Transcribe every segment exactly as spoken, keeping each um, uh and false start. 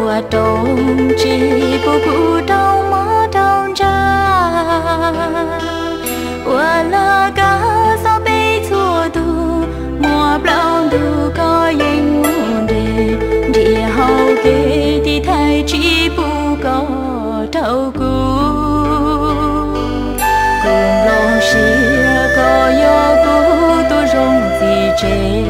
bùa đông chỉ bùa bùa đau má đau cha và là cả sao bây giờ tu mùa bao tu có yên muôn đề địa hậu kê thì thay chỉ bùa có đau cu cùng lòng xia có yo cu tu rong gì chế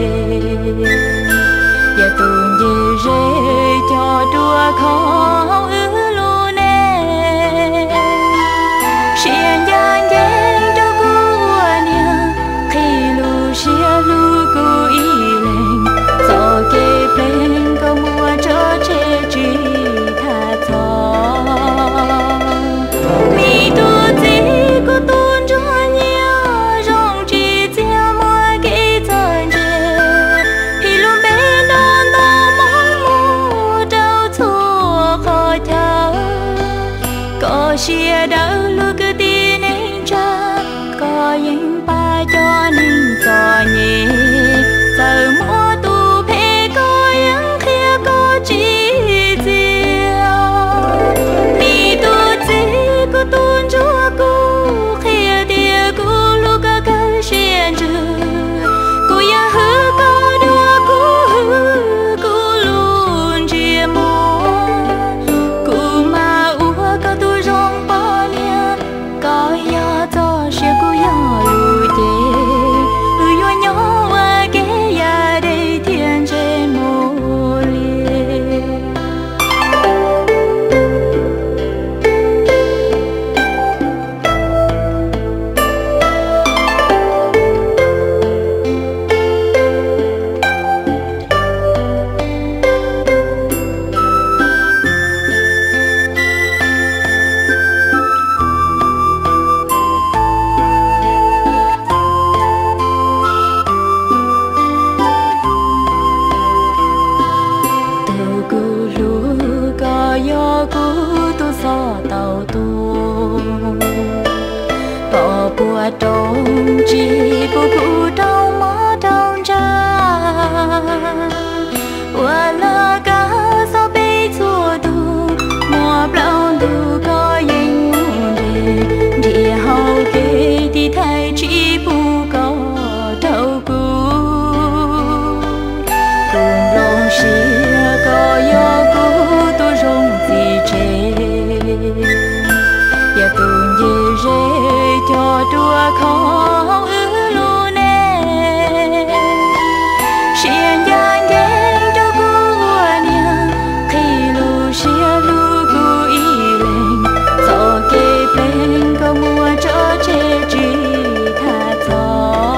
ya tu như rê cho đua khó ư lu nè xiên giang giang cho cu nia khi lu xia lu cu y lên so kê bên có mua cho chế chỉ tha thọ mi tu chỉ có tuôn cho nhau rong chỉ theo mỗi cái chân chế thì luôn bên đó đó mong mù đau thua khó thở có xia đau lu cứ tin anh cha có những ba cho nên có nhẹ giờ mua tu phê có những kia có chỉ diệu mi tu chỉ có tuôn chúa cô kia địa cô lu cả cái xiên trừ cô ya hư có đua cô hư cô luôn chia mô cô mà ua có tu rong bao nia có ya cho xia cô ya lùi tê ư yo nhỏ qua cái ya đây thiên trên mô liê tàu cu lu có yo cu tu so tàu tu bỏ bùa đông chỉ bùa bùa đau má đau cha và là cả sao bây giờ tu mùa bao tu có yên muôn đề địa hậu kê thì thay chỉ bùa có đau cu cùng lòng xia có yo cu tu rong gì chế ya tu như rê cho đua khó ư lu nè xiên giang giang cho cu nia khi lu xia lu cu y lên so kê bên có mua cho chế chỉ tha thọ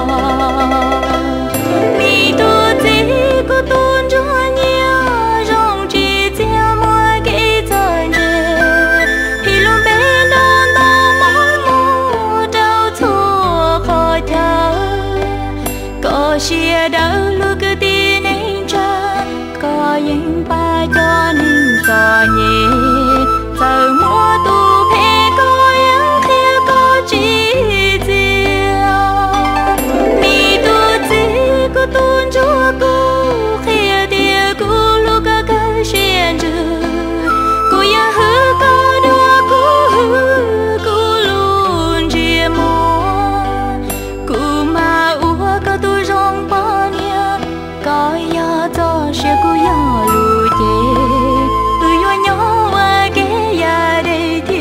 mi tu chỉ có tuôn cho nhau rong chỉ theo mỗi cái chân chế thì luôn bên đó đó mong mù đau thua khó thở có xia đau lu cứ tin anh cha có những ba cho nên có nhẹ giờ mua tu phê có những kia có chỉ diệu mi tu chỉ có tuôn chúa cô kia địa cô lu cả cái xiên trừ cô ya hư có đua cô hư cô luôn chia mô cô mà ua có tu rong bao nia có ya cho xia cô ya lùi tê ư yo nhỏ qua cái ya đây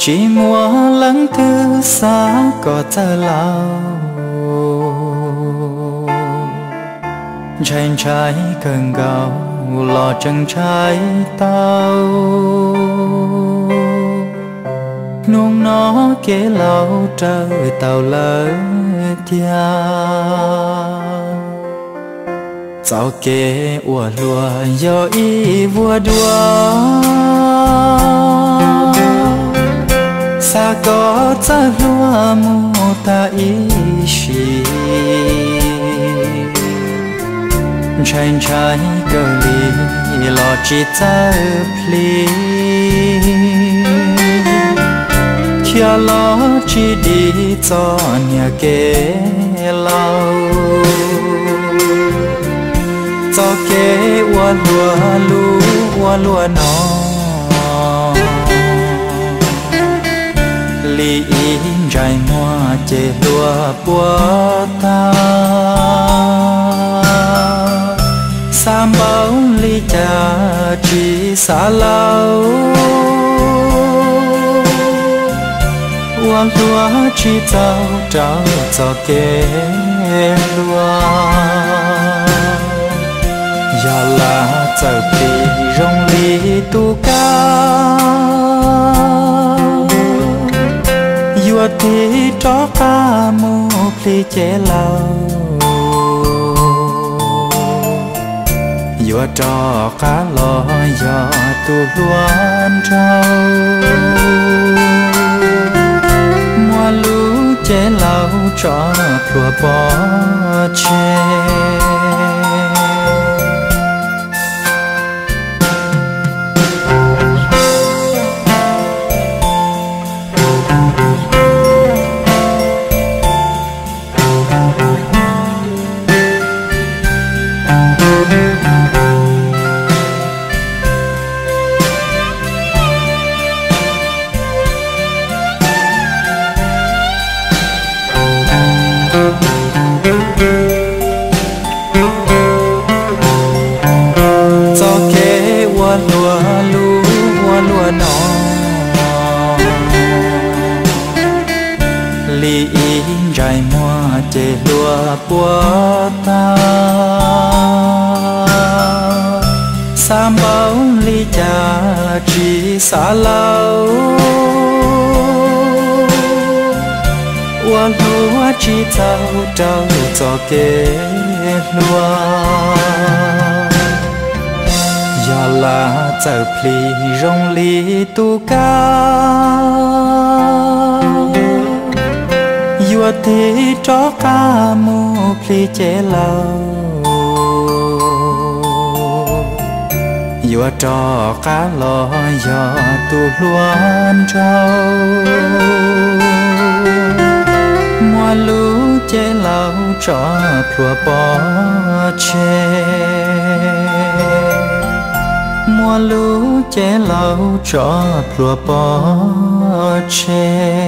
chỉ mua lắng thư xa có thơ lao tranh trái cần gạo lò chân trái tao nung nó kế lâu trời tàu lỡ thia sao kế ua lùa do y vua đua xa có ta lúa mù ta ý xì tranh trái cờ lì lò chỉ ta pli kia lò chỉ đi cho nhà kế lâu cho kế ua lúa lu ua lúa nó li in trái hoa chê lúa bùa ta sam bao ly trà chỉ xa lâu uống lúa chỉ tao trao cho kế lúa giờ là giờ thì rong ly tu ca vua thì cho ca mù phi chế lâu vua cho cá lo gió tu luan trâu mua lú chế lâu cho thua bó chê trái mua chê lúa bùa ta sam bao ly trà chỉ xa lâu uống lúa chỉ tao trao cho kế lúa giờ là giờ pli rong ly tu ca vua thì cho ca mù pli chế lâu vua cho cá lo gió tu luan trâu mua lú chế lâu cho thua bó chê mua lú chế lâu cho thua bó chê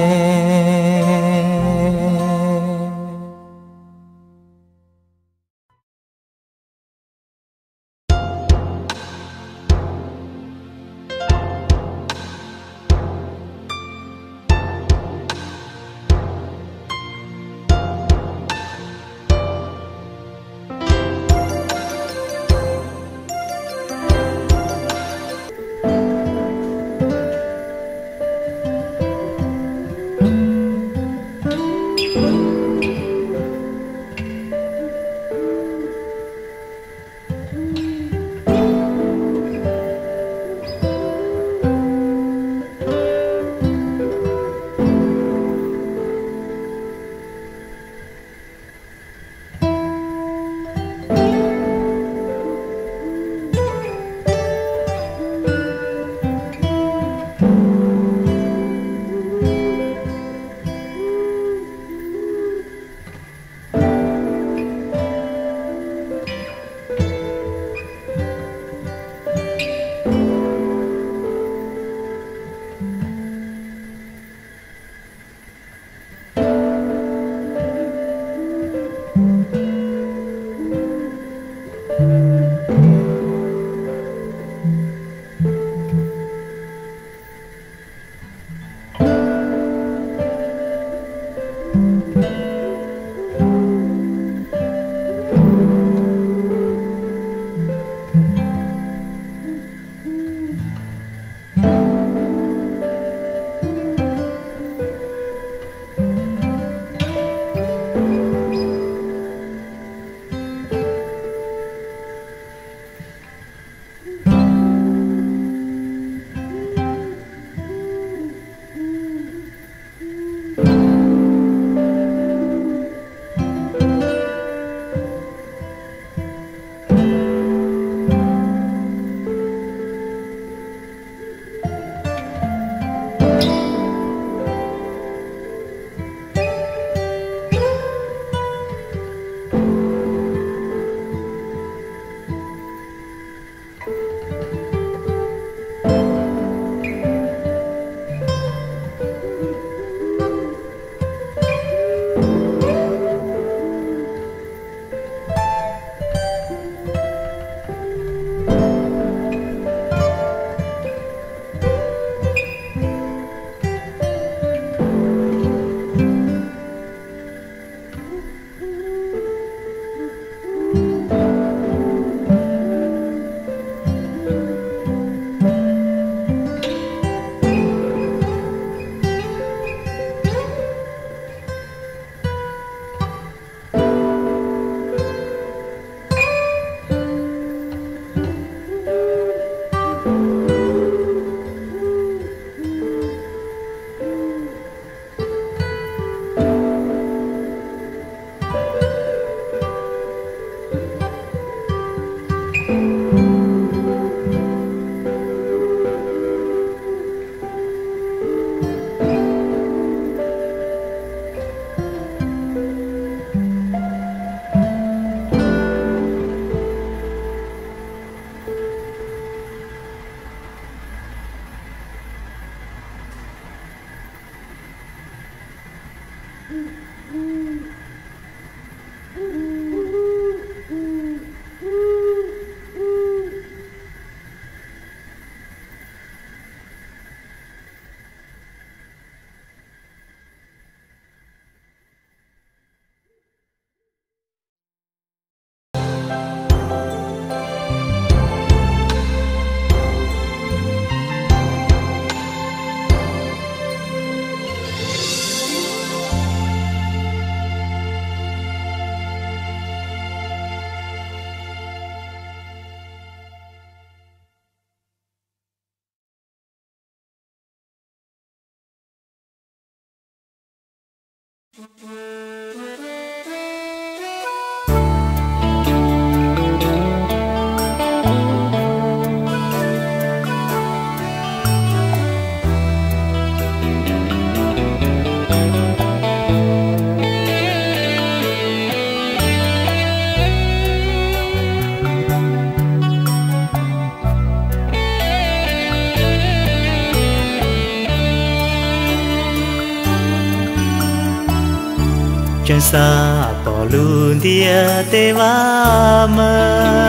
chân xa bỏ luôn dia te va mơ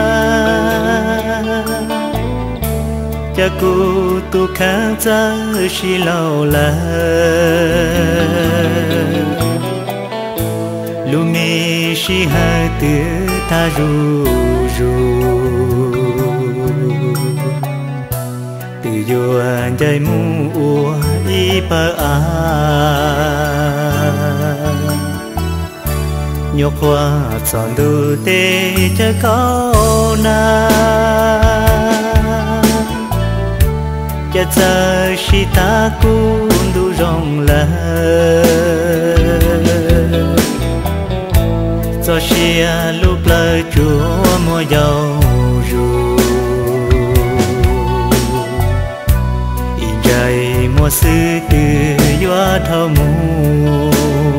cha cô tu khá cha si lâu la lu mi si ha tu ta ru ru từ vô anh trái mu ua đi pa a nhóc hoa chọn đủ tê cho câu na cha cha si ta cũng đủ rong la cho si lúc lời chúa mua giàu ru in trái mua sư từ gió thâu mù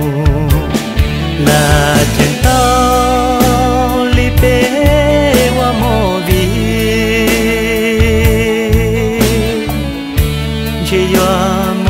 là chân tao li bê wa mô vi chỉ yo